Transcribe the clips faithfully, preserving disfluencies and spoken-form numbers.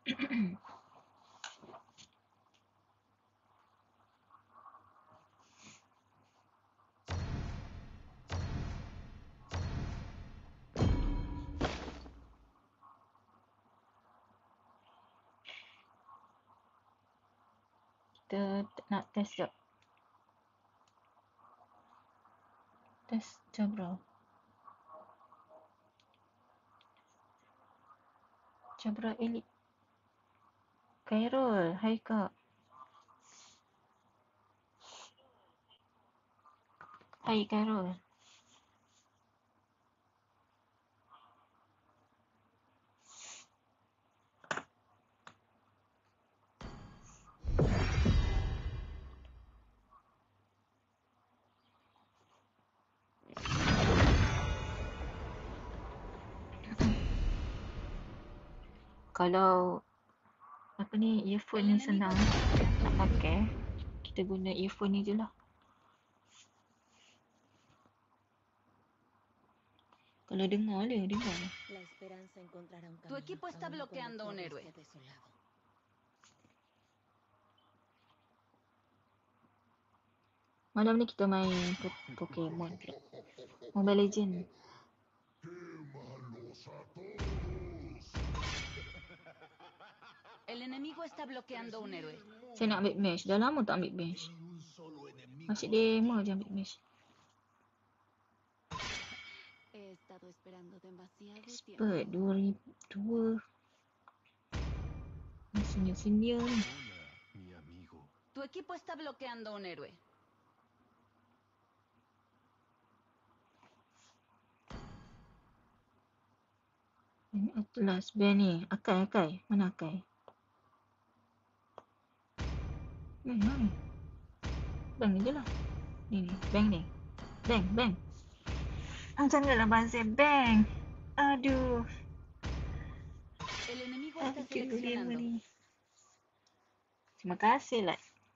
Kita nak test jap. Test Jabra. Jabra Elite. Khairul, hai kak. Hai Khairul. Kalau apa ni, earphone ni senang nak pakai, kita guna earphone ni je lah. Kalau dengar dia, dengar. Tu equipo está bloqueando un héroe. Malam ni kita main po- Pokemon pula. Mobile Legend. El enemigo está bloqueando un héroe. Saya nak ambil mesh. Dah lama tak ambil mesh. Masih demo je ambil mesh. He estado esperando demasiado tiempo. Expert dua ribu dua. Senior-senior ni. Mi amigo. Tu equipo está bloqueando un héroe. Ini Atlas band ni. Akai, Akai. Mana Akai? Ni, mana ni? Bang ni je lah. Ni, ni. Bang ni. Bang, bang. Ah, janganlah buzzer bang. Aduh. El enemigo está Aduh, game seleccionando. ni. Terima kasih lah.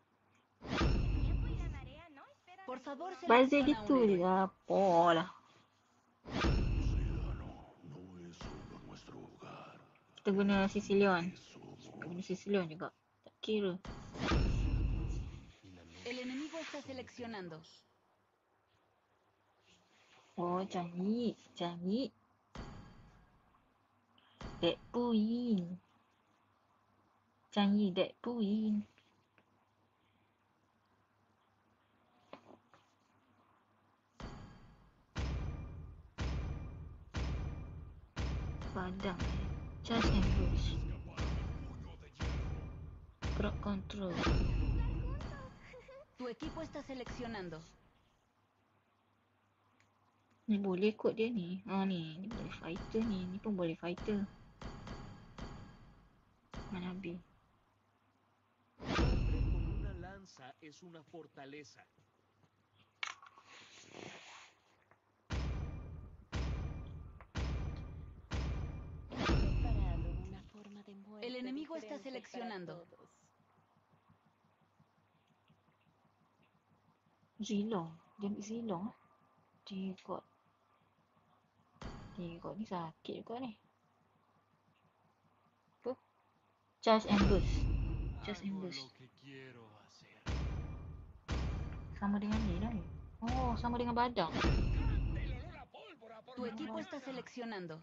Por favor, Buzzer selecciona gitu un je. héroe. Apa lah. Kita guna Sicilian. Kita guna Sicilian juga. Tak kira. El enemigo está seleccionando. Oh, canggih. Canggih. Dead point. Canggih dead point. Padang eh. Charge and push. Crowd control. Tu equipo está seleccionando. Ni boleh kot dia ni. Ha ni. Ni boleh fighter ni. Ni pun boleh fighter. Mana habis? Hombre con una lanza es una fortaleza. He preparado una forma de muerte El enemigo está diferente seleccionando. para todos. Zilong. Dia ambil Zilong lah. Tigot. Tigot ni sakit juga ni. Apa? Charge and burst. Charge and Hago burst. lo que quiero hacer. Sama dengan ni lah ni. Oh, sama dengan badang. Tu equipo está seleccionando.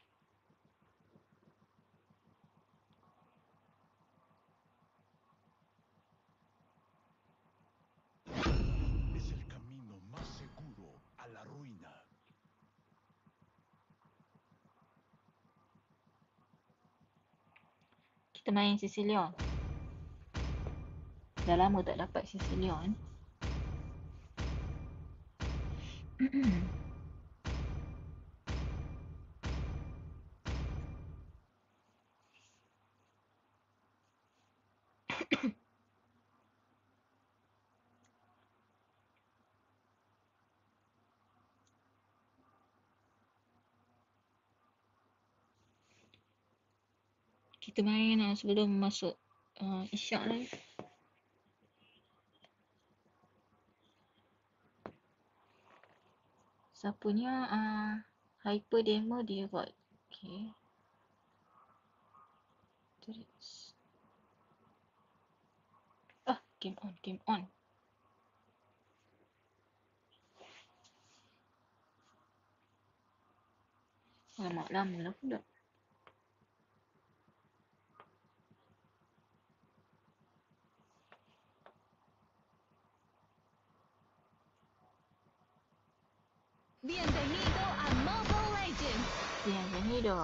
Es el camino más seguro a la ruina. Kita main Sicilian. Dah lama tak dapat Sicilian. Kita main uh, sebelum masuk uh, isyak lah. Siapanya uh, Hyper Demo dia kot. Okay. turrets. Ah, game on, game on. Lama lama lah pula. Bienvenido a Mobile Legends. Bienvenido.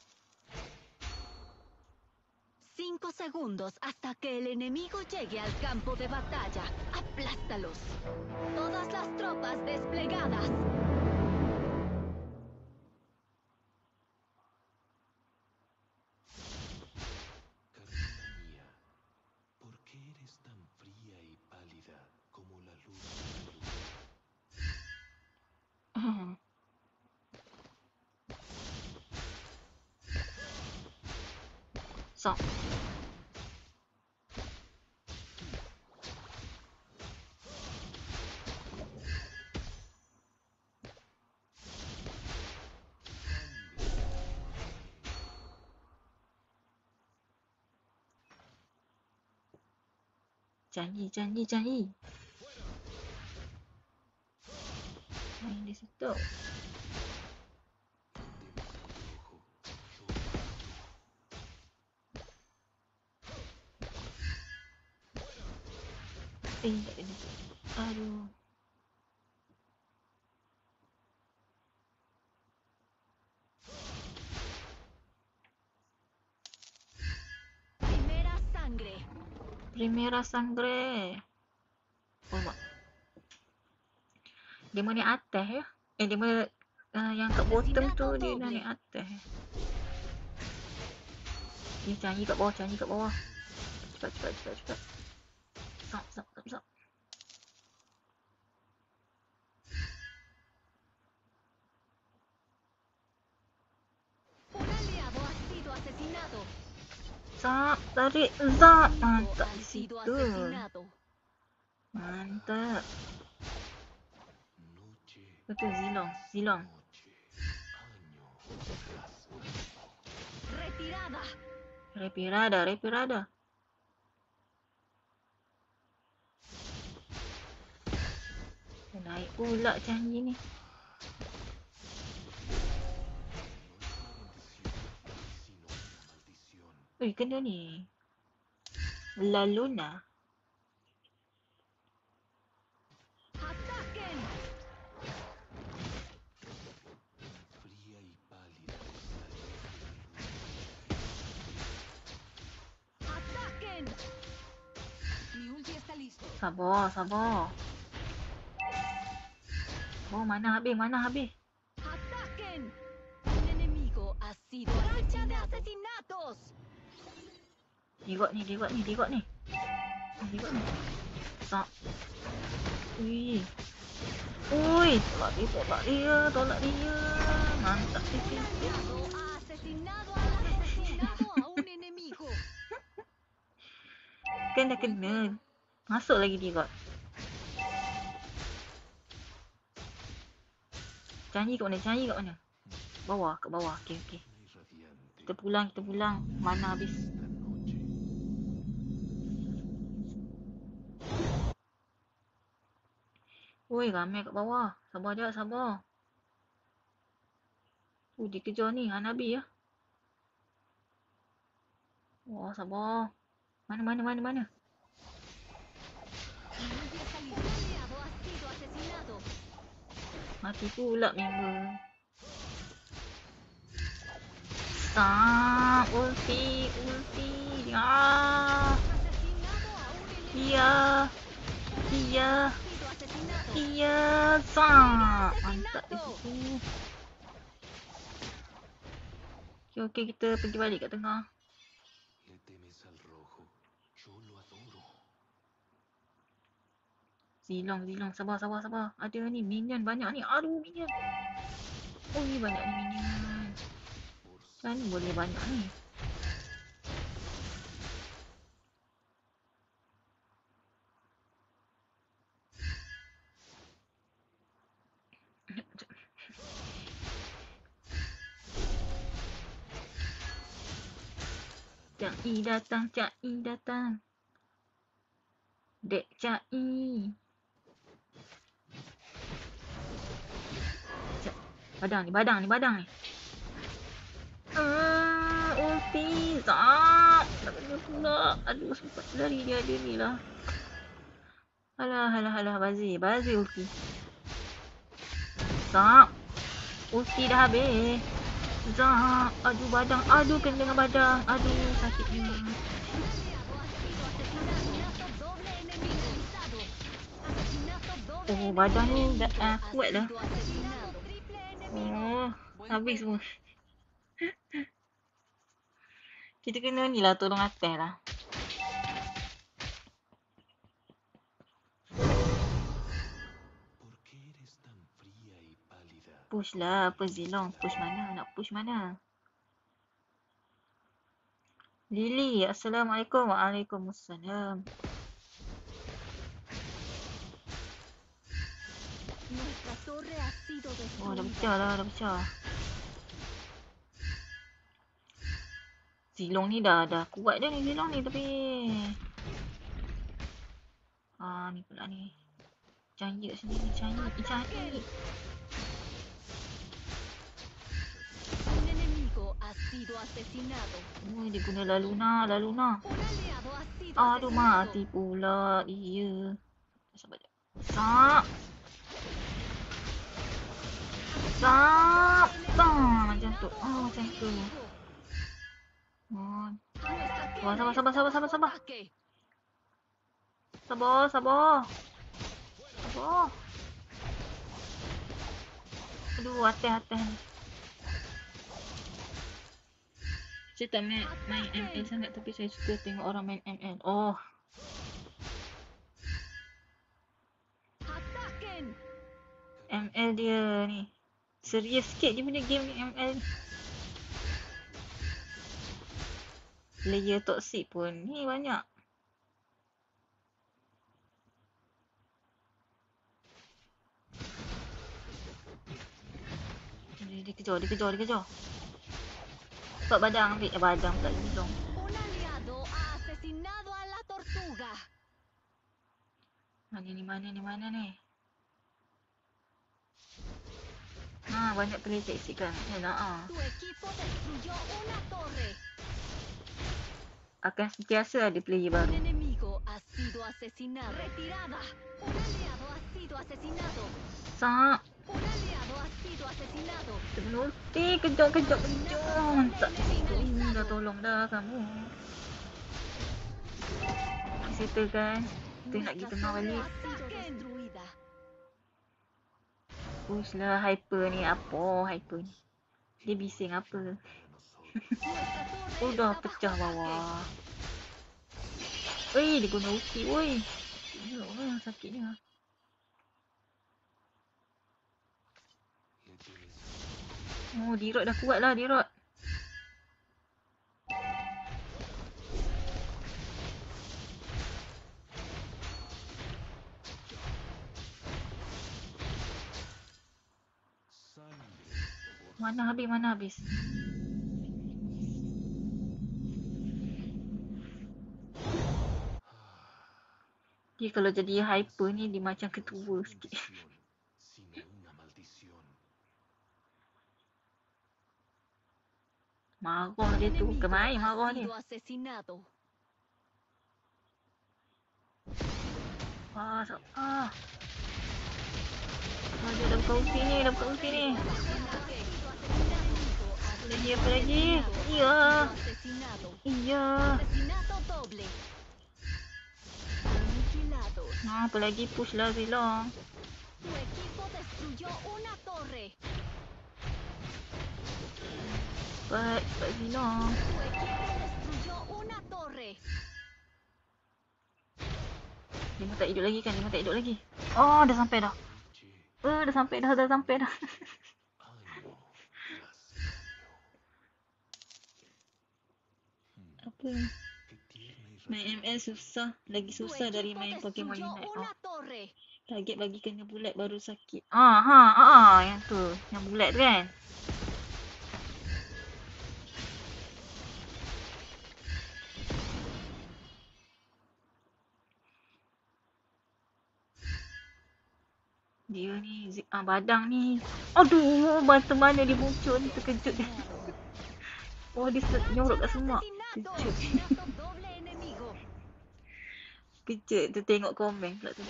Cinco segundos hasta que el enemigo llegue al campo de batalla. Aplástalos. Todas las tropas desplegadas. Carmina mía, ¿por qué eres tan fría y pálida como la luz de la luna? So. Janji, janji, janji. Main di situ. Eh, tak ada. Aduh. Primera sangre. Primera sangre. Oh, mak. Dia mau naik atas ya. Eh, dia mau uh, yang kat bottom tu dia nak naik atas. Dia canggih kat bawah, canggih kat bawah. Cepat, cepat, cepat, cepat. Stop, stop, stop, stop. Un aliado ha sido asesinado. Stop, tarik. Stop. Mantap Ha di sido situ. asesinado. Mantap. Noche, Betul, Zilong. Zilong. noche, año tras año. Retirada. Repirada, repirada. Naik pula canggih ni. No es una bendición, sino una maldición. Ui, kena ni. La Luna. Ataquen. Fría y pálida es la luz de la luna. Ataquen. Mi ulti está listo. Sabar, sabar. Oh, mana habis, mana habis. Ataquen. Un enemigo ha sido asesinado. ¡Racha de asesinatos! Digot ni, digot ni, digot ni. Ah, digot ni. Tak. Ui. Ui, tolak dia, tolak dia, tolak dia. Mantap di Un situ. aliado ha asesinado al asesinado a un enemigo. Kan dah kena. Masuk lagi digot. Canggih kat mana? Canggih kat mana? Bawah, kat bawah. Okey, okey. Una irradiante Kita pulang, kita pulang. Mana habis? esta noche. Oi, ramai kat bawah. Sabar je, sabar. Uh, dia kejar ni. Hanabi ya. Wah, sabar. Mana, mana, mana, mana? Mi ulti está listo. Un aliado ha sido asesinado. Mati pula member. Stop. Ulti, ulti. Ah. Asesinado a un enemigo. Iya. Iya. Ha sido asesinado. Iya. Stop. Mantap di situ. Okey, okey. Kita pergi balik kat tengah. Le temes al rojo, yo lo adoro. Zilong, zilong. Sabar, sabar, sabar. Ada ni. Minion banyak ni. Aduh, minion. Oh, ni banyak ni minion. Por Macam mana boleh banyak ni? Cak I datang, Cak I datang. Dek Cak I. Cak. Badang ni, badang ni, badang ni. Ah, ulti. Zap. Tak kena pula. Aduh, sempat lari dia ada ni lah. Alah, alah, alah. Bazir, bazir ulti. Zap. Ulti dah habis. Zap. Aduh, badang. Aduh, kena dengan badang. Aduh, sakitnya. Oh, badang ni dah uh, kuat dah. Oh, habis semua. Kita kena ni lah, tolong atas lah. ¿Por qué eres tan fría y pálida? Push lah, apa Zilong? Push mana? Nak push mana? Lily, Assalamualaikum. Waalaikumsalam. Nuestra torre ha sido Oh, dah destruida. pecah lah, dah pecah. Zilong ni dah dah kuat dah ni Zilong ni tapi. Ah, ni pula ni. Cahaya sendiri, cahaya, cahaya. Un enemigo ha sido asesinado. Oh, dia guna La Luna, La Luna. Un aliado ha sido Aduh, mati asesinado. pula dia. Sabar jap. Sap. Sap. Ah, macam tu. Oh, macam tu. Oh. Nuestra Sabar, sabar, torre sabar, está sabar, sabar, bajo sabar. ataque. Sabar, sabar. Sabar. Aduh, atas-atas ni. Saya tak main, main M L sangat tapi saya suka tengok orang main M L. Oh, Ataquen. M L dia ni. Serius sikit dia punya game ni M L ni. Player toxic pun ni banyak. Dia, dia kejar, dia kejar, dia kejar. Cepat badang ambil. Eh, badang pula Zilong. Un aliado ha asesinado a la tortuga. Mana ni, mana ni, mana ni. Ha, banyak player toxic kan. Yalah, ah. Tu equipo destruyó una torre. Akan sentiasa ada player baru. Un enemigo ha sido asesinado. Retirada. Un aliado ha sido asesinado. Sap. Un aliado ha sido asesinado. Kena ulti. Kejap, kejap, kejap. Tak situ. Dah tolong dah kamu. Settle kan. Kita nak pergi tengah balik. Destruida. Push lah hyper ni. Apa hyper ni? Dia bising apa? Oh, dah pecah bawah. Weh, dia guna ulti. Woi. Tengok lah sakitnya. Oh, Dirot dah kuat lah Dirot. Mana habis, mana habis. Dia kalau jadi hyper ni dia macam ketua sikit. Sino una maldición. Marah dia tu. Bukan main marah dia. Asesinado. Ah, so, ah. Ah, dia dah buka ulti ni, dah buka ulti ni. Apa lagi, apa lagi? Iya. Asesinado. Iya. Asesinato doble. Aniquilados. Nah, apa lagi? Push lah Zilong. Tu equipo destruyó una torre. Cepat, cepat Zilong. Tu equipo destruyó una torre. Dia tak hidup lagi kan? Dia tak hidup lagi. Oh, dah sampai dah. Oh, dah sampai dah, dah sampai dah. Apa ni? Main M L susah. Lagi Tu susah dari equipo main Pokemon destruyó Unite. una Oh, torre. target bagi kena bulat baru sakit. Ah, ha, ah, ah, yang tu. Yang bulat tu kan? Dia ni, zi- ah, badang ni. Aduh, mata mana dia muncul ni, terkejut dia. Oh, dia se- nyorok kat semak. Asesinato. Kejut. Asesinato doble enemigo. Kejut tu tengok komen pula tu.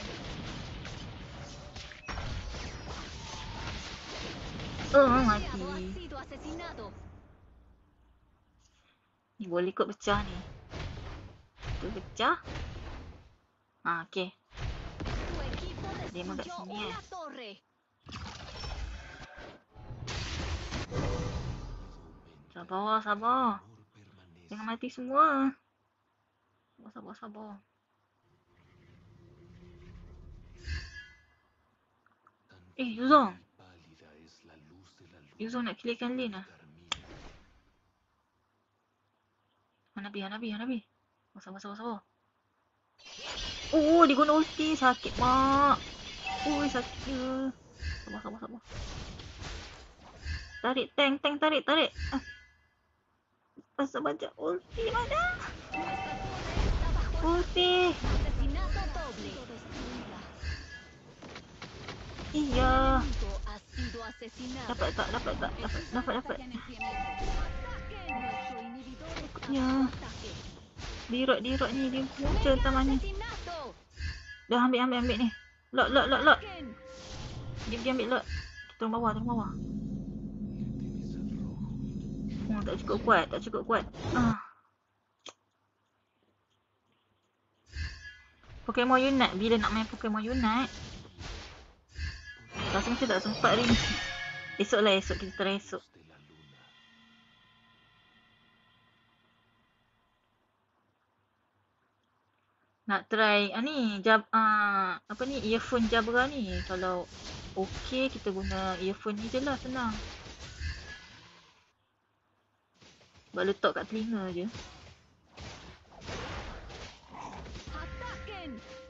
Oh, Aliado ha mati. sido asesinado. Ni boleh kot pecah ni. Tu pecah. Ha, okey. Tu equipo Dia memang kat destruyó sini eh. una torre. Sabar, sabar. Jangan mati semua. Sabar, sabar, sabar. Eh, Yuzong. Yuzong nak clearkan lane lah. Hanabi, Hanabi, Hanabi. Oh, sabar, sabar, sabar. Oh, dia guna ulti. Sakit, mak. Ui, sakit dia. Sabar, sabar, sabar. Tarik, tank, tank, tarik, tarik. Ah. Pasal baca ulti mana? Nuestra torre está bajo Ulti. asesinato doble. Destruida. Iya. Enemigo ha sido asesinado. Dapat tak? Dapat tak? Dapat, dapat, dapat. Ataquen nuestro inhibidor está Ya. bajo ataque. Dirot, dirot ni. Dia muncul entah mana. Asesinato. Dah ambil, ambil, ambil ni. Lot, lot, lot, lot. Ataquen. Dia, dia ambil lot. Kita turun bawah, turun bawah. Oh, tak cukup kuat, tak cukup kuat. Ah. Pokemon Unite. Bila nak main Pokemon Unite? Rasa macam tak sempat hari ni. Esok lah, esok. Kita try esok. Nak try, ah ni, jab, ah, apa ni, earphone Jabra ni. Kalau okey, kita guna earphone ni je lah, senang. Buat letak kat telinga je. Ataquen.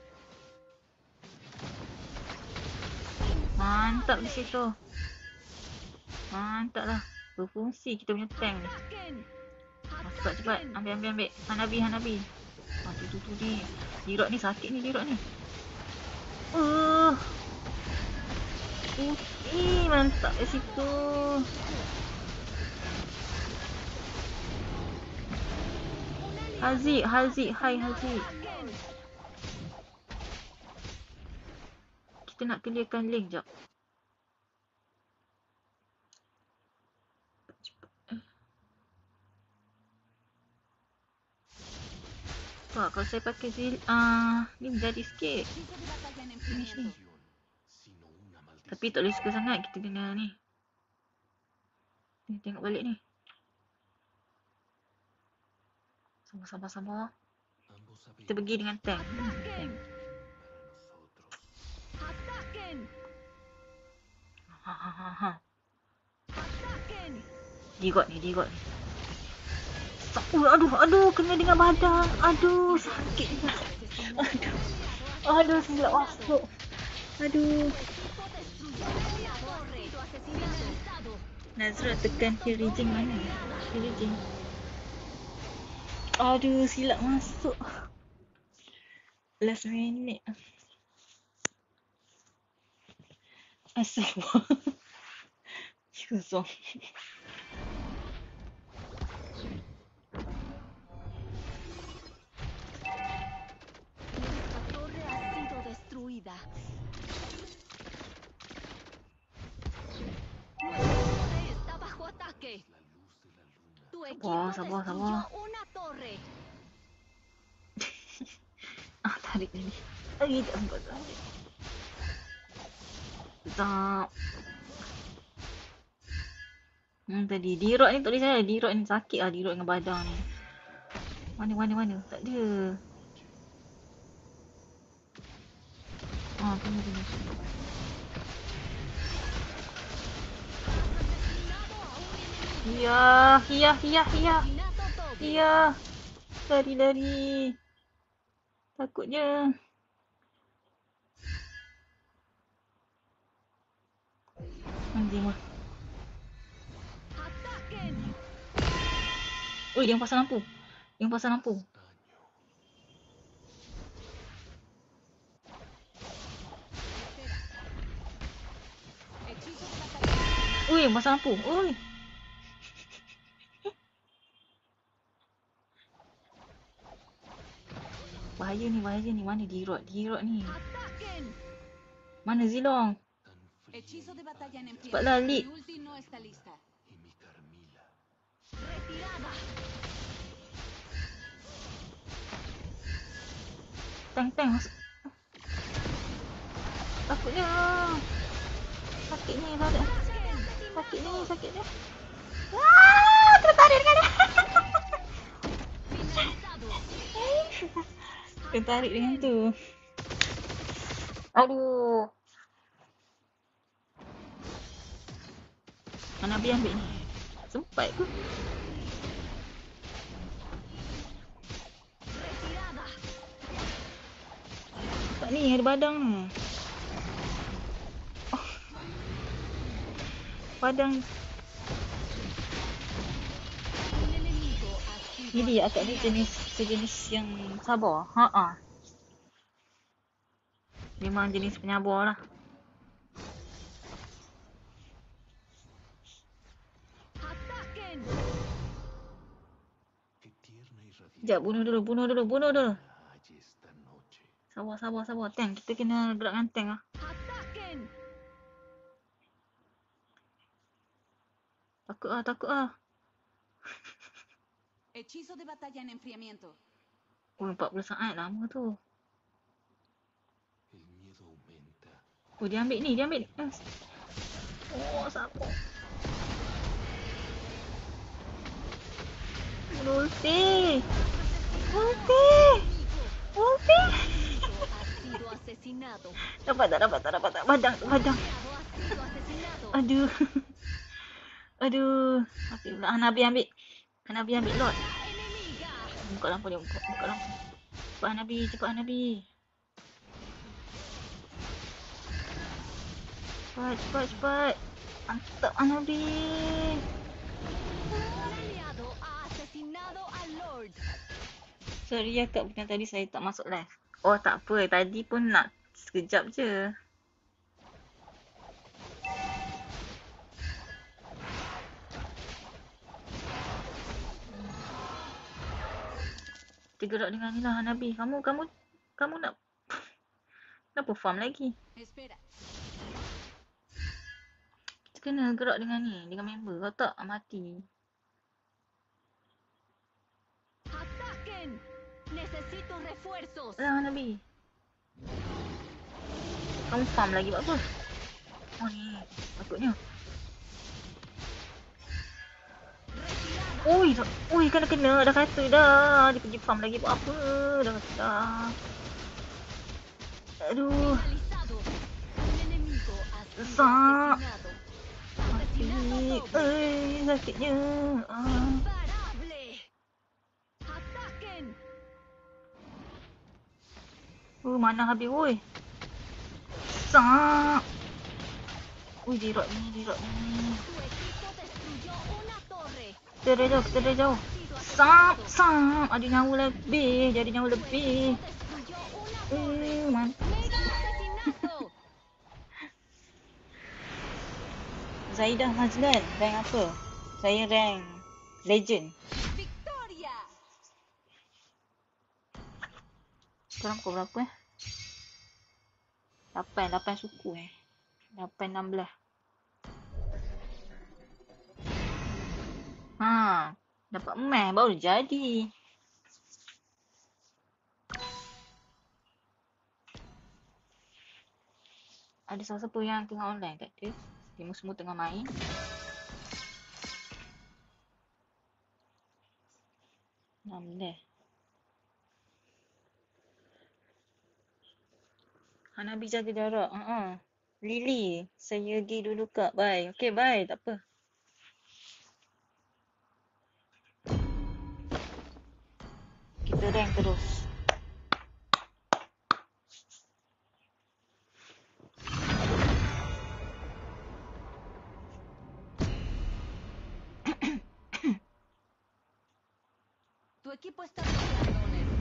Mantap di situ. Mantap lah. Berfungsi kita punya tank ni. Ataquen. Ah, cepat, cepat. Ambil, ambil, ambil. Hanabi, Hanabi. Ah, tu, tu, tu ni. Dirot ni sakit ni, dirot ni. Uh. Uh, eh, mantap di situ. Haziq, Haziq, hai Haziq. Ataquen. Kita nak clearkan link jap. Wah, kalau saya pakai zil, ah, ni menjadi sikit. Equipo de batalla en Finish ni. enfriamiento. Tapi tak boleh suka sangat. Kita kena ni. Ni tengok balik ni. Sabar, sabar, sabar. Kita pergi dengan tank. Hmm, tank. Ataquen. Ha, ha, ha, ha. Ataquen. Dirot ni, dirot ni. Uh, aduh, aduh, kena dengan badan. Aduh, sakit juga. Aduh, aduh, silap masuk. Aduh. Nazra tekan kill raging mana? Kill raging. Aduh, silap masuk. Last minute. Asal. Yuzong. Nuestra torre ha sido destruida. Nuestra torre está bajo ataque. Tu equipo sabar, destruyó sabar. una torre. Ah, tarik ni. Ay, tak sempat tarik. Tak. Hmm, tadi. Dirot ni tak boleh saya. Dirot ni sakit lah. Dirot dengan badan ni. Mana, mana, mana? Tak ada. Ah, tunggu, tunggu. Iya, iya, iya, iya. Asesinato doble. Iya. Lari, lari. Takutnya. Anjing mah. Ataquen. Ui, yang pasang lampu. Yang pasang lampu. Ui, pasang lampu. Ui. Bahaya ni, bahaya ni. Mana Dirot? Dirot ni. ¡Ataquen! Mana Zilong? Tan fría Hechizo de y batalla en pálida, Cepatlah, enfriamiento. Lik. Mi ulti no está lista. y mi Carmila. ¡Retirada! Tank, tank. Masuk. Takutnya. Sakit ni, sakit. ¡Ataquen! Sakit ni, sakit ni. Ah, tertarik dengan dia. ¡Finalizado! Tertarik dengan tu. Aduh. Hanabi ambil ni. Sempat ke? ¡Retirada! Tak ni, ada badang ni. Oh. Badang. Un enemigo ha sido Ni dia akak ni jenis sejenis yang sabar. Ha-ha. Memang jenis penyabar lah. ¡Ataquen! Qué tierna y Sekejap, bunuh dulu, bunuh dulu, bunuh dulu. hay esta noche. Sabar, sabar, sabar. Tank, kita kena gerakkan tank lah. ¡Ataquen! Takut ah, takut ah. Hechizo de batalla en enfriamiento. Oh, empat puluh saat lama tu. El miedo aumenta. Oh, dia ambil ni, dia ambil ni. Yes. Oh, sabar. Ulti. Ulti. Ulti. Ha sido asesinado. Dapat tak, dapat tak, dapat tak. Badang, badang. Aliado ha sido asesinado. Aduh. Aduh. Ambil pula. Hanabi ambil. Hanabi ambil lot. Enemiga. Buka lampu dia, buka, buka lampu. Cepat Hanabi, cepat Hanabi. Cepat, cepat, cepat. Mantap Hanabi. Un aliado ha asesinado al Lord. Sorry ya kak, bukan tadi saya tak masuk live. Oh tak apa, tadi pun nak sekejap je. Kita gerak dengan ni lah Hanabi. Kamu, kamu, kamu nak nak perform lagi. Espera. Kita kena gerak dengan ni, dengan member. Kalau tak, mati. ¡Ataquen! Necesito refuerzos. Alah Hanabi. Kamu farm lagi buat apa? Oh ni, takutnya. Retirada. Ui, tak- ui kena-kena. Dah kata dah. Dia pergi farm lagi buat apa? Dah kata dah. Aduh. Finalizado. Un enemigo ha sido Sa- asesinado. Mati. Asesinato doble. Eh, sakitnya. Ah. Imparable. ¡Ataquen! Uh, mana habis, woi. Sak. Ui, dirot ni, dirot ni. Tu equipo destruyó una torre. Kita dah jauh, kita dah jauh. Ha sido Sap, asesinado. sap. Ada nyawa lebih. Dia ada nyawa Tu lebih. equipo destruyó una torre. Eh, mantap. ¡Mega asesinato! Zaidah Mazlan, rank apa? Saya rank Legend. ¡Victoria! Sekarang pukul berapa eh? lapan, lapan suku eh. lapan enam belas. Ha, dapat emas baru jadi. Ada siapa-siapa yang tengah online kat dia? Dia semua tengah main. enam belas. Hanabi jaga jarak. Uh-uh. Lily, saya pergi dulu kak. Bye. Okay, bye. Tak apa. Kita rank terus. Tu equipo está bloqueando un héroe.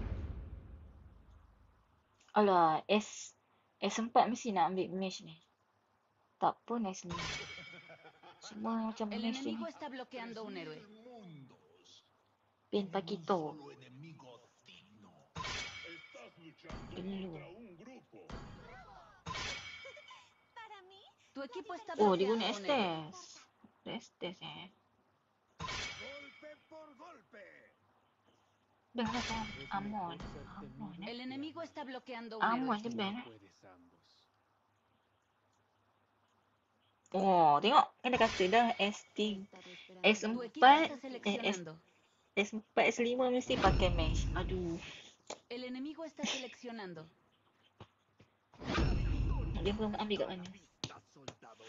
Alah, S S empat mesti nak ambil match ni. Tak pun S lima. Semua macam El Messi enemigo ni. está bloqueando un héroe. mundos. Pin Un Paquito. solo enemigo digno. Estás luchando Dulu. contra un grupo. Para mí, Tu equipo está Oh, dia bloqueando guna un héroe. Estes. Estes eh. Golpe por golpe. Ben macam Es Amon. mejor ser Amon temido eh. El que enemigo amado. está bloqueando un Amon héroe. je Ben eh. Puedes ambos. Oh, tengok. Kan dah kata dah S tiga. he estado Tu esperando. equipo S4 está eh, S, seleccionando. S4, S lima mesti pakai mesh. Aduh. El enemigo está seleccionando. Dia pun ambil kat mana? Vista soldado.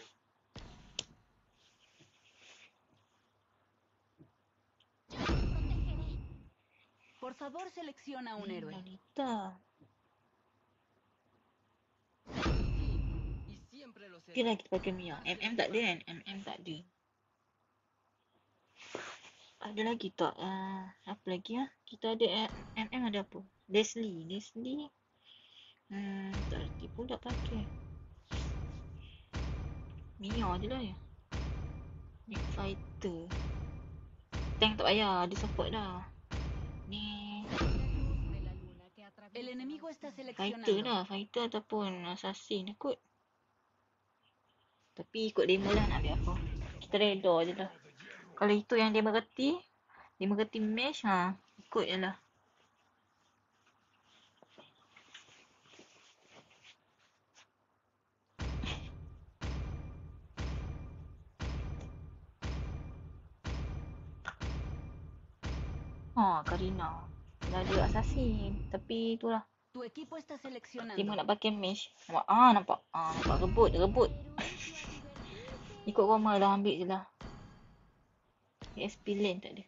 Protegeré. Por favor, selecciona un héroe. Lolita. Y siempre lo Dia será. lagi pakai Mia. M M tak ada kan? M M tak ada. Ada lagi tak? Uh, apa lagi ah? Kita ada uh, M M ada apa? Leslie. Leslie. Hmm, tak reti pun tak pakai. Mia je lah ya. Nick Fighter. Tank tak payah. Dia support dah. Ni La luz de la luna que atraviesa El la enemigo está oscuridad. Fighter seleccionando. lah. Fighter ataupun Assassin kot. Tapi ikut demo lah nak ambil apa. Kita reda je lah. Kalau itu yang dia mengerti, dia mengerti mesh, ha, ikut je lah. Ha, Karina. Dah ada assassin. Tapi itulah. Tu equipo está Dia seleccionando. nak pakai mesh. Nampak? Ah, nampak. Ah, nampak rebut, rebut. Ikut Roma lah, ambil je lah. A S P lane tak ada.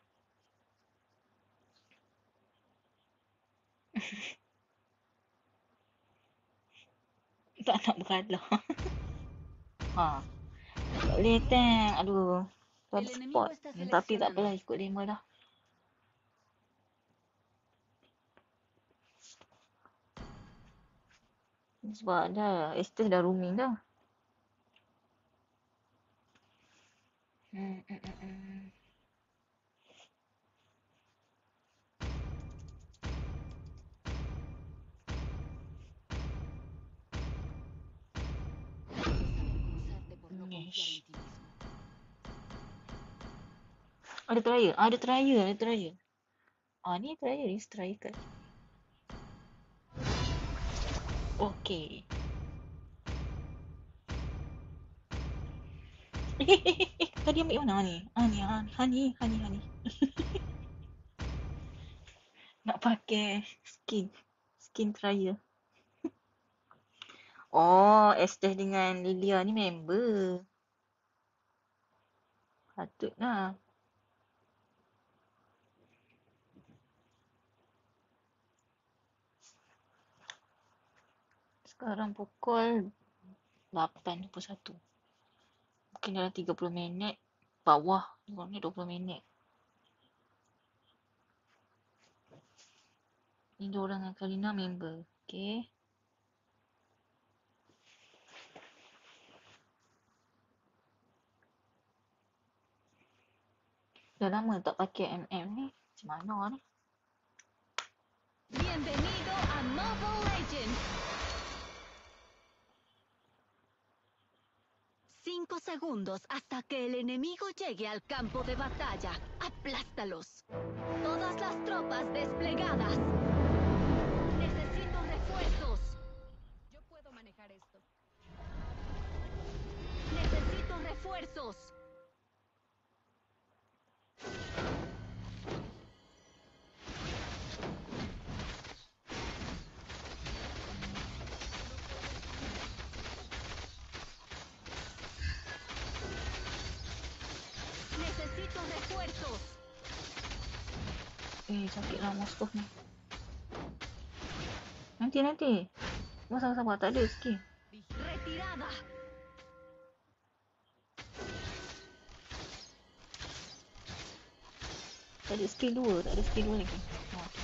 Tak nak berkalah. Ha. Tak boleh tank. Aduh. Tu ada El enemigo support. está Hmm, tapi tak seleccionando. apalah, ikut demo lah. Sebab dah Estes dah roaming dah. Hmm, hmm, hmm, hmm. Debes avergonzarte por no confiar Mesh. en ti mismo. Ada trial. Ah, ada trial. Ada trial. Ah, ni trial ni strike kan. Okey. Tadi ambil mana ni? Ah ni, ah, Hani, Hani, Hani. Nak pakai skin. Skin trial. Oh, Estes dengan Lilia ni member. Patutlah. Sekarang pukul lapan dua puluh satu. Mungkin dalam tiga puluh minit. Bawah. Kurang ni dua puluh minit. Ni dua orang dengan Karina member. Okay. Dah lama tak pakai M M ni. Macam mana ni? Bienvenido a Mobile Legends. Cinco segundos hasta que el enemigo llegue al campo de batalla. Aplástalos. Todas las tropas desplegadas. Necesito refuerzos. Yo puedo manejar esto. Necesito refuerzos. Necesito refuerzos. Eh, sakitlah Moskov ni. Nanti, nanti. Sabar, sabar, sabar. Tak ada skill. Retirada. Tak ada skill dua. Tak ada skill dua lagi. Ha, okay.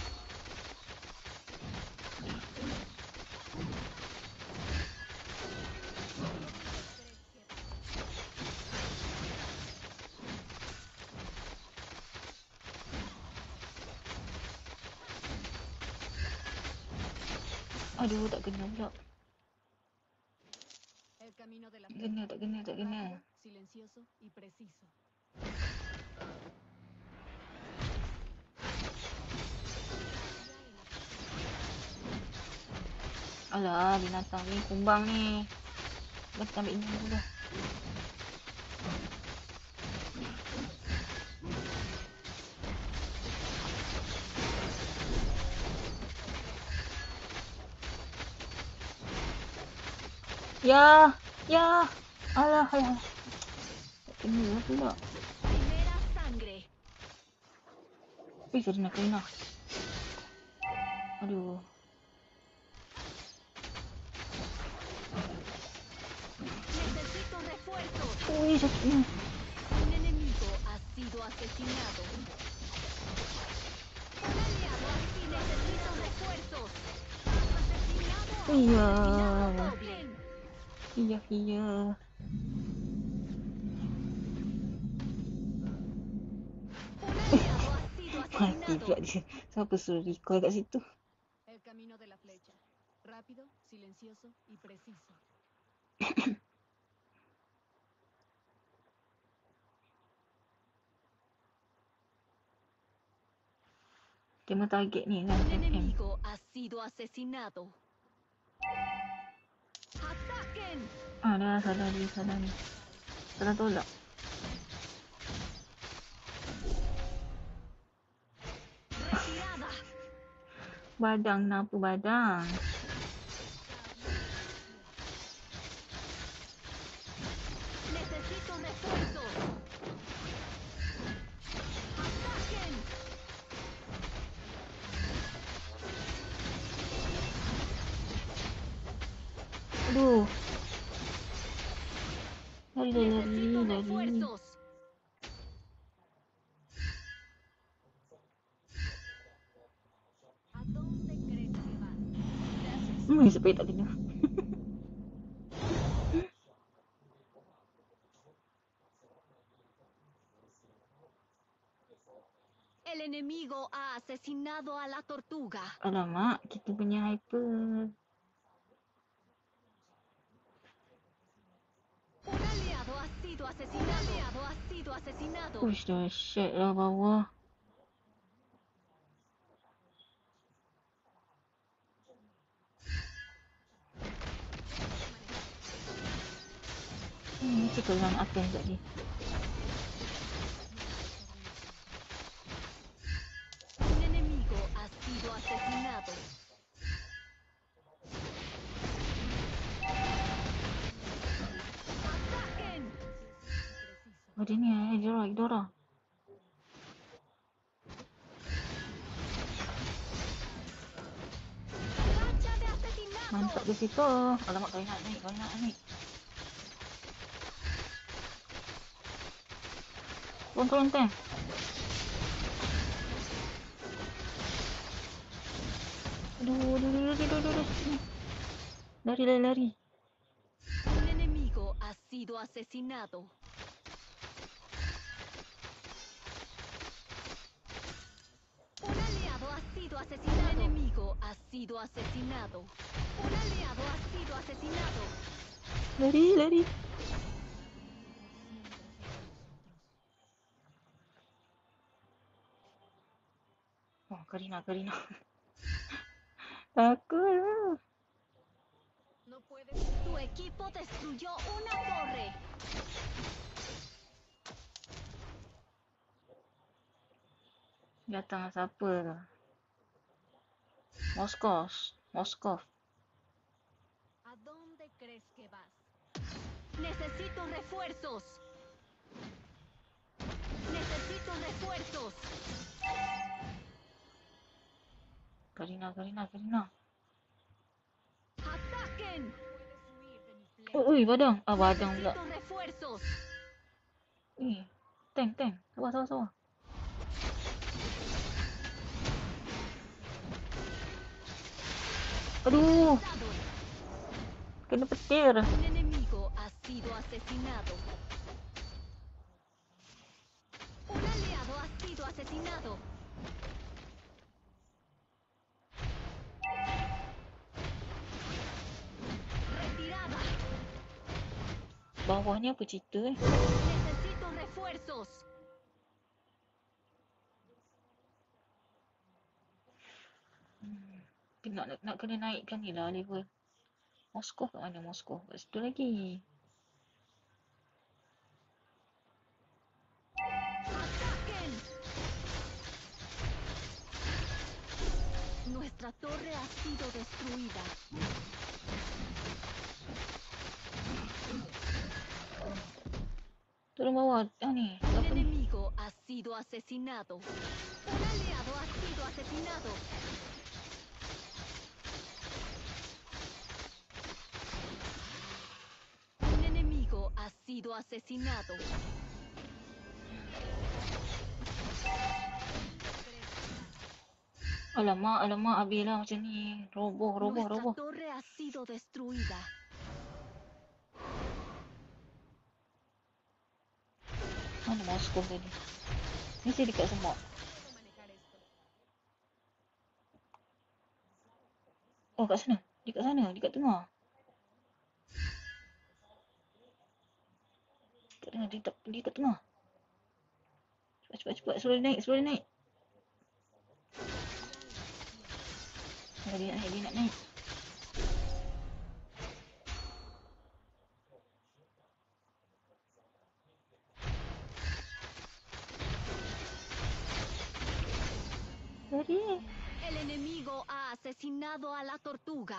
Aduh, tak kena pula. El camino de la Tak kena, tak kena, tak kena. rápido, silencioso y preciso. Alah, binatang ni kumbang ni. Dah kita ambil ini dulu dah. Ya, ya. Alah, alah. Tak kena pula. Primera sangre. Wih, Karina, Karina. Aduh. Necesito refuerzos. Wih, sakitnya. Un enemigo ha sido asesinado. Un aliado así necesito refuerzos. Asesinado a un Iya. asesinado doble. Iya, iya. Un aliado ha sido Mati asesinado. pula dia. Siapa suruh recall kat situ? El camino de la flecha. Rápido, silencioso y preciso. Tema target ni lah. Un M M. enemigo ha sido asesinado. ¡Ataquen! Ah, dah salah dia, salah ni. Salah tolak. ¡Retirada! Badang, kenapa badang? Necesito refuerzos. ¡Ataquen! Aduh. Lari, lari, lari, Necesito lari. refuerzos. ¿A dónde crees que vas? Gracias. Hmm, sampai tak kena. El enemigo ha asesinado a la tortuga. Alamak, kita punya hyper. Un aliado ha sido asesinado. Un aliado ha sido asesinado. Uish, dahsyat lah bawah. Hmm, cakap dengan Aten tadi. Un enemigo ha sido asesinado. ¡Ataquen! Oh, dia ni eh, Idora, Idora. ¡Racha de asesinato! Mantap di situ. Alamak, kau nak naik, kau nak naik. Turun, turun, tank. Aduh, aduh, aduh, aduh, aduh, aduh. Sini. Lari, lari, lari. Un enemigo ha sido asesinado. Un aliado ha sido asesinado. Un enemigo ha sido asesinado. Un aliado ha sido asesinado. Lari, lari. Oh, Karina, Karina. Takut. No puedes. Tu equipo destruyó una torre. Datang siapa tu? Moskov. Moskov. ¿A dónde crees que vas? Necesito refuerzos. Necesito refuerzos. Karina, Karina, Karina. ¡Ataquen! Oh, ui, badang. Ah, badang pula. Necesito refuerzos. Eh, tank, tank. Sabar, sabar, sabar. Aduh, kena petir. Un enemigo ha sido asesinado. Un aliado ha sido asesinado. ni apa cerita eh? Necesito refuerzos. Hmm. Nak, nak, nak kena naikkan ni lah level. Moskow kat mana Moskow? Kat situ lagi. ¡Ataquen! Nuestra torre ha sido destruida. Turun bawah. Ah ni. Un Apa ni? enemigo ha sido asesinado. Un aliado ha sido asesinado. Un enemigo ha sido asesinado. Alamak, alamak. Habislah macam ni. Roboh, roboh, Nuestra roboh. torre ha sido destruida. Mana Moskow tadi? Mesti dekat semua. Oh, kat sana. Dekat sana. Dekat tengah. Dekat tengah. Dekat, dekat tengah. Cepat, cepat, cepat. Suruh dia naik. Suruh dia naik. Oh, dia nak naik. Dia nak naik. Dari. El enemigo ha asesinado a la tortuga.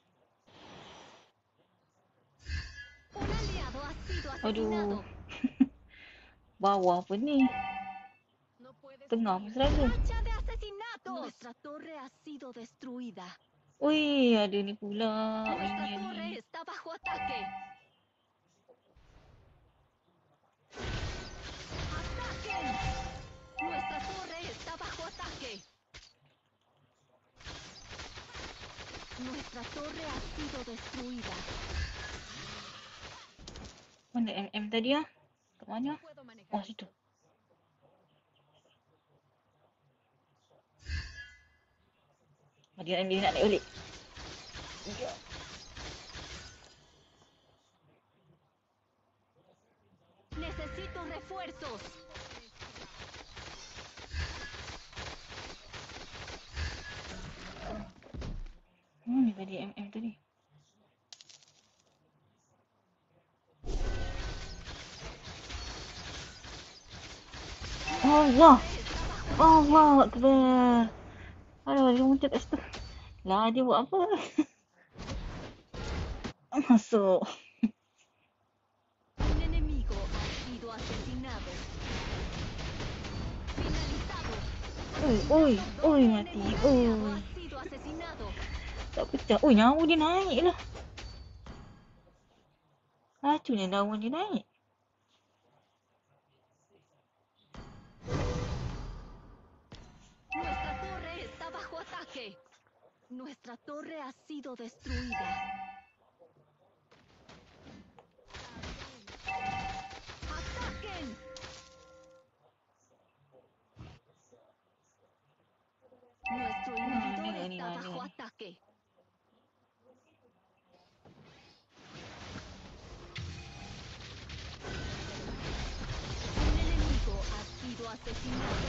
Un aliado ha sido asesinado. Aduh. Bawah apa ni? Tengah pun serada. ¡Racha de asesinatos! Nuestra torre ha sido destruida. Ui, ada ni pula. Nuestra Minion torre ni. está bajo ataque. ¡Ataquen! Nuestra torre está bajo ataque. Nuestra torre ha sido destruida. Mana M M tadi ah? Kat mana? Oh, situ. Oh, dia, dia nak naik balik. Ya. Necesito refuerzos. Hmm, ni tadi M M tadi. Allah. Allah Akbar. Aduh, dia muncul kat situ. Lah, dia buat apa? Masuk. Un enemigo ha sido asesinado. Finalizado. Ui, ui, ui, Un mati. enemigo aliado Ui. ha sido asesinado. Tak pecah. Ui, nyawa dia naik lah. Racunnya nyawa dia naik. Nuestra torre está bajo ataque. Nuestra torre ha sido destruida. ¡Ataquen! Nuestro inhibidor ni, ni, está ni, bajo ni. ataque. Un enemigo ha sido asesinado.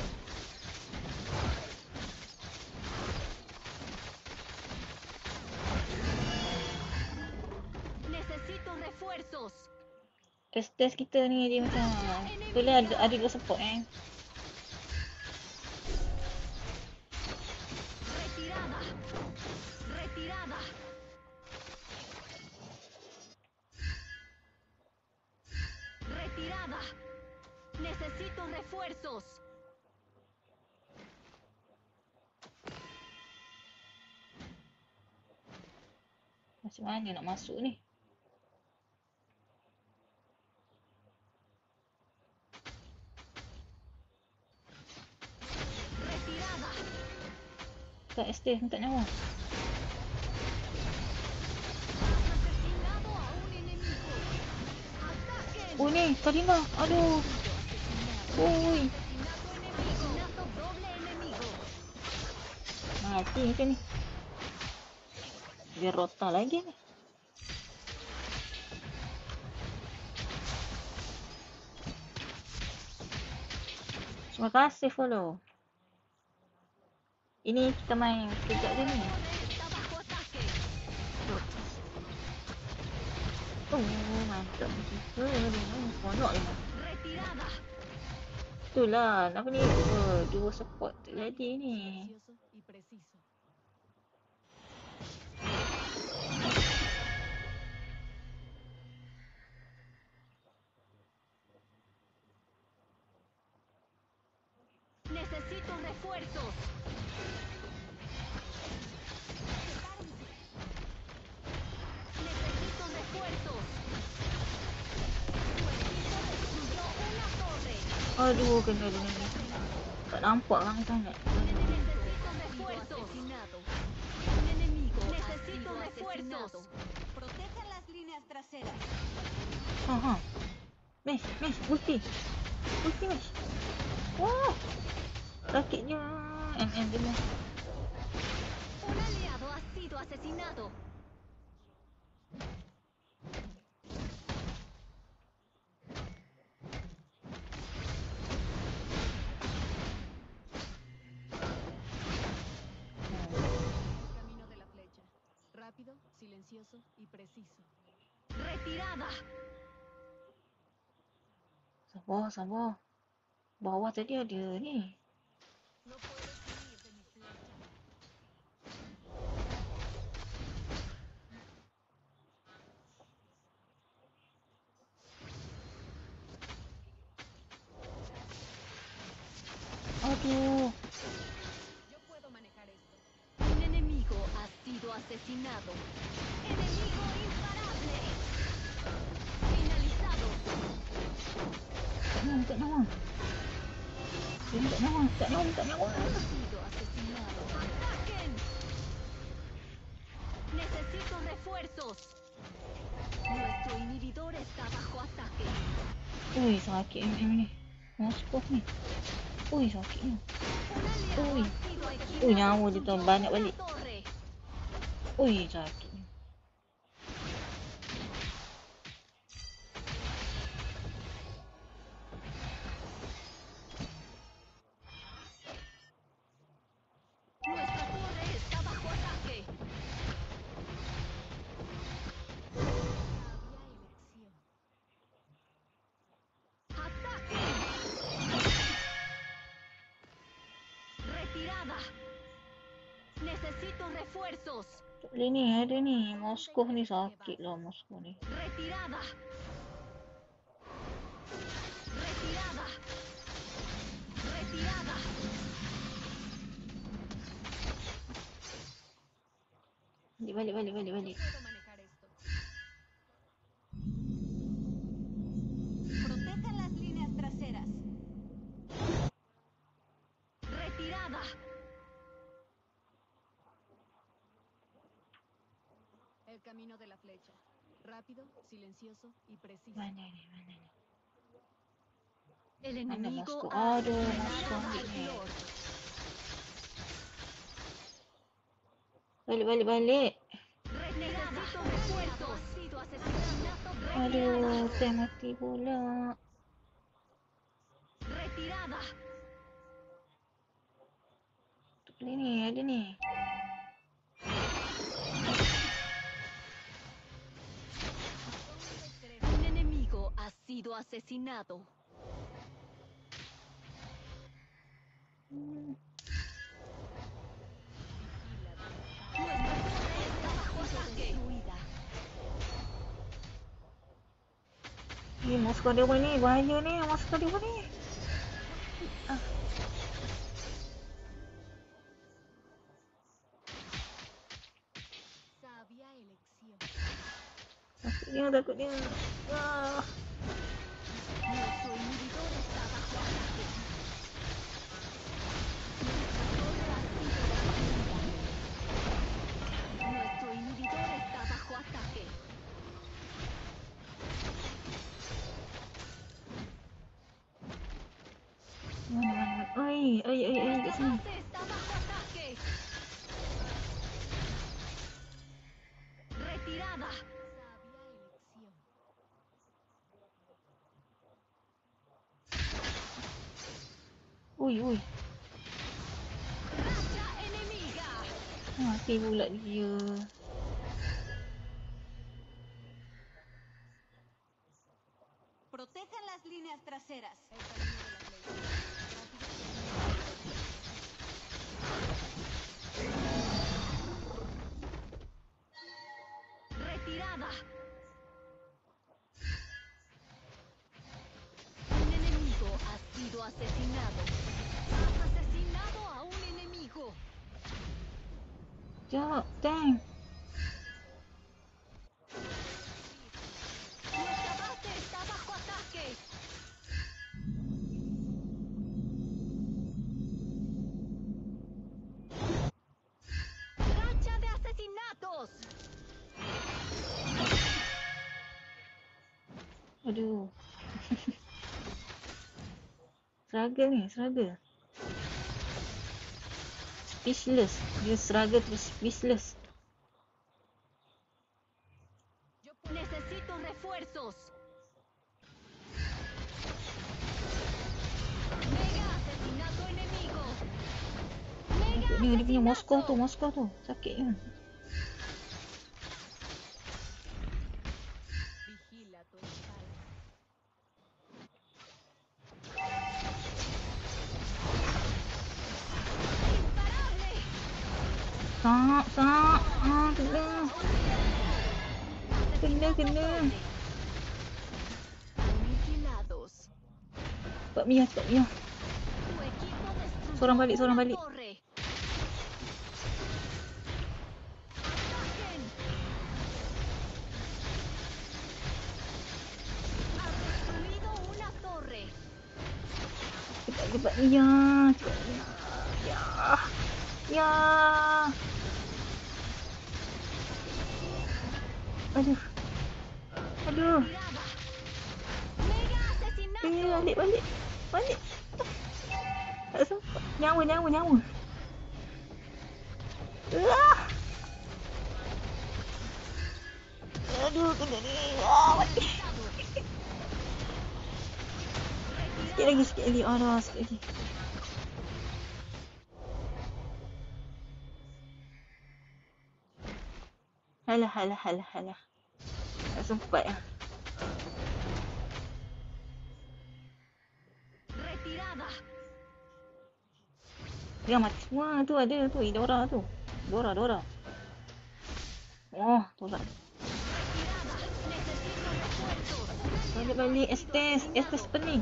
Necesito refuerzos. Test-test kita ni dia macam itulah ada, ada dua support eh. Retirada. Retirada. Retirada. Necesito refuerzos. Macam mana nak masuk ni? Retirada. Tak S T, minta nyawa. Has asesinado a un enemigo. Ataquen. Oh ni, Karina. Aduh. Ui. Asesinato enemigo. Asesinato doble enemigo. Mati macam ni. Dia rota lagi ni. Terima kasih follow. Ini kita main kejap je ni. Está bajo ataque. Oh, mantap. Oh, seronok ni. Retirada. Itulah, apa ni? Oh, dua support tak jadi ni. Silencioso y preciso. Necesito refuerzos. Necesito refuerzos. Tu equipo destruyó una torre. Aduh, kena dia ni. Tak nampak kan sangat. Necesito refuerzos. Un enemigo. Necesito refuerzos. Protejan las líneas traseras. Ha ha. Mesh, mesh, ulti. Ulti mesh. Wah. Sakitnya. M M dia mesh. Un aliado ha sido asesinado. El camino de la flecha. Rápido, silencioso y preciso. Retirada. Sabar, sabar. Bawah tadi ada ni. No puedes huir de mi flecha. Aduh. Yo puedo manejar esto. Un enemigo ha sido asesinado. Enemigo imparable. Finalizado. Tak nyawa, tak nyawa. Dia tak nyawa, tak nyawa, tak nyawa. Ha sido asesinado. ¡Ataquen! Necesito refuerzos. Nuestro inhibidor está bajo ataque. Ui, sakit M M ni. Moskov ni. Ui, sakitnya. Un aliado Uy. ha sido Ui, nyawa dia destruyó tu banyak una balik. torre. Ui, sakitnya. Nuestra torre está bajo ataque. Había elección. ¡Ataque! Retirada. Necesito refuerzos. Tak boleh ni, ada ni. Moskov ni sakit lah, Moskov ni. Retirada. Retirada. Retirada. Balik, balik, balik, balik, balik. Puedo manejar esto. Protejan las líneas traseras. Retirada. El camino de la flecha. Rápido, silencioso y preciso. Mana ni, mana ni. El Mana enemigo Moskov? ha Aduh, asesinado Moskov al ni. Lord. Balik, balik, balik. Necesito refuerzos. Ha sido asesinado. Aduh, saya mati pula. Retirada. Tak boleh ni, ada ni. Un enemigo ha sido asesinado. Hmm. Nuestra torre está bajo ataque. Destruida. Eh, Moskov dia apa ni? Bahaya ni, Moskov dia apa ni? Ah. Sabia elección. Takutnya, takutnya. Ah. Nuestro inhibidor está bajo ataque. Nuestra torre ha sido destruida. Nuestro inhibidor está bajo ataque. Mana, mana, mana. Oi, oi, oi, oi, kat Nuestra sini. base está bajo ataque. Retirada. Sabia elección. Ui, ui. Racha enemiga. Mati pula dia. Protejan las líneas traseras. Retirada. Un enemigo ha sido asesinado. Has asesinado a un enemigo. Jap, dang. Nuestra base está bajo ataque. Racha de asesinatos. Aduh. Struggle ni, struggle. Speechless. Dia struggle terus speechless. Necesito refuerzos. Mega asesinato enemigo. Mega Takut dia, dia punya Moskow tu, asesinato. Moskow tu. Sakit kan? Vigila tu espalda. Imparable. Sak, sak. Ah, kena. Kena, kena. Aniquilados. Cepat Mia, cepat Mia. Tu equipo destruyó Seorang balik, seorang una balik. torre. Ataquen. Has destruido una torre. Cepat, cepat Mia. Cepat Mia. Ya. Ya. Aduh. Aduh. Tirada. Mega asesinato. Eh, balik, balik. Balik. Tak sempat. Nyawa, nyawa, nyawa. Ah. Aduh, kena ni. Ah, balik. Sikit lagi, sikit lagi. Aduh, sikit lagi. Halah, halah, halah, halah. Tak sempat lah. Retirada. Dia mati semua. Tu ada tu. Idora tu. Dora, Dora. Oh, tolak. Retirada. Necesito refuerzos. Balik, balik. Estes. Estes pening.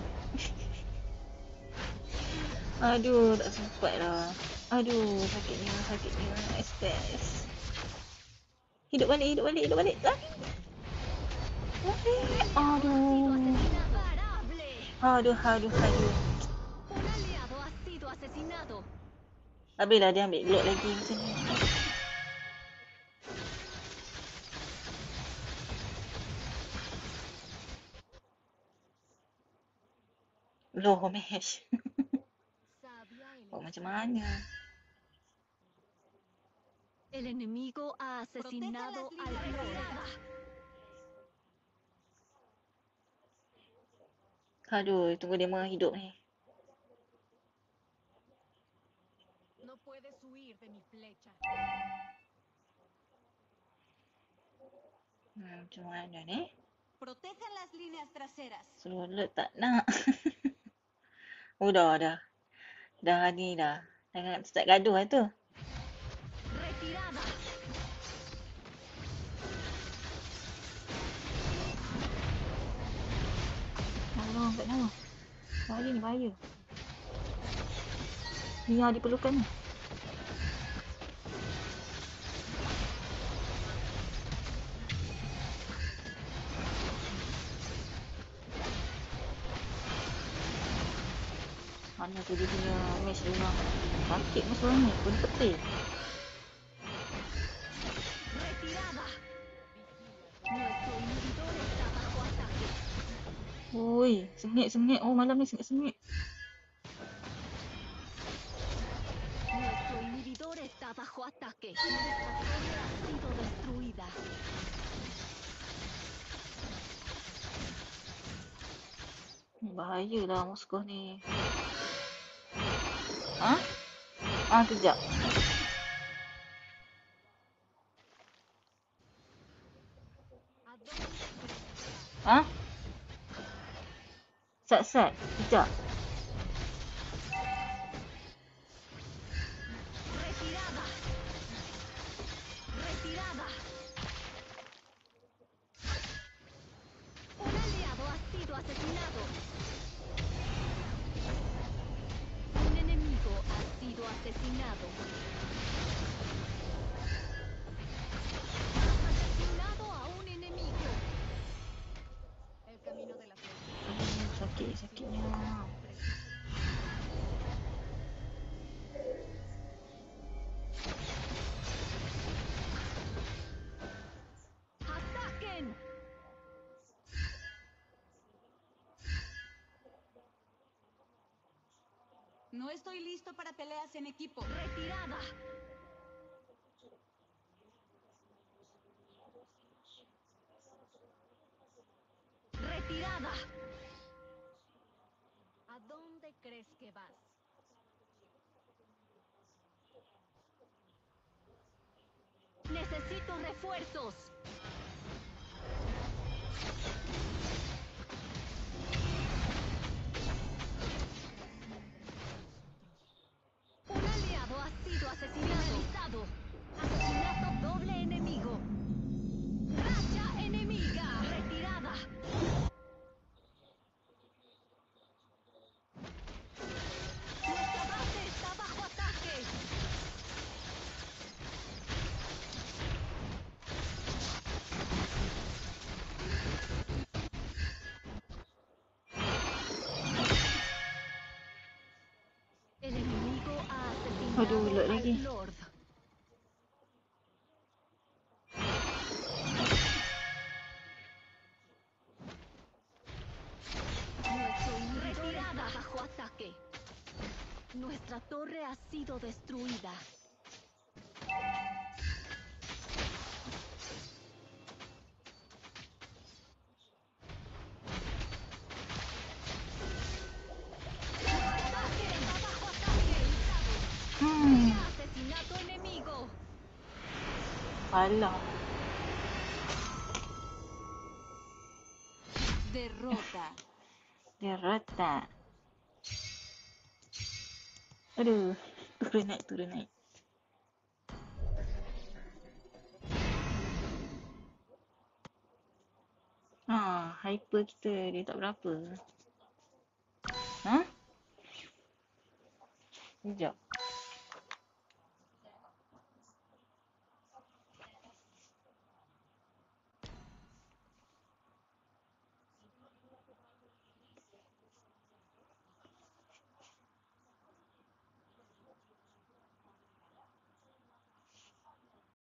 Aduh, tak sempat lah. Aduh, sakitnya, sakitnya. Estes. Hidup balik, hidup balik, hidup balik. Lari. Lari. Aduh. Imparable. Aduh, aduh, aduh. Un aliado ha sido asesinado. Habislah dia ambil glock lagi macam ni. Loh, mesh. Oh, macam mana? El enemigo ha asesinado al Lord. Aduh, tunggu dia mah hidup ni. No puedes huir de mi flecha. Hmm, macam mana ni? Protejan las líneas traseras. Slow alert tak nak. Oh, dah, dah. Dah ni dah. Jangan start gaduh lah tu. Retirada. Allah, kat mana? Bahaya ni, bahaya. Mia diperlukan ni. Mana tu dia punya mesh dia orang. Sakit mesh orang ni. Pun petir. Retirada. Nuestro inhibidor está bajo ataque. Ui, sengit-sengit. Oh, malam ni sengit-sengit. Nuestro inhibidor está bajo ataque. Nuestra torre ha sido destruida. Bahaya lah Moskow ni. Ah? Ah, kejap. ¿A dónde crees que vas? Ah? Sat-sat. Kejap. Retirada. Retirada. Un aliado ha sido asesinado. Un enemigo ha sido asesinado. Has asesinado a un enemigo. El camino de la suerte. Aduh, sakit sakitnya. ¡Ataquen! No estoy listo para peleas en equipo. Retirada. Retirada. ¿A dónde crees que vas? Necesito refuerzos. Un aliado ha sido asesinado. Asesinato doble enemigo. Racha enemiga. Retirada. Nuestra base está bajo ataque. El enemigo ha asesinado Aduh, lag lagi. al Lord. Nuestro retirada bajo ataque. Nuestra torre ha sido destruida. ¡Ataque! ¡Está bajo ataque! Hmm. ¡Asesinato enemigo! Alah. Derrota. Derrota. Aduh. Turun naik, turun naik. Ha, hyper kita dia tak berapa. Ha? Sekejap.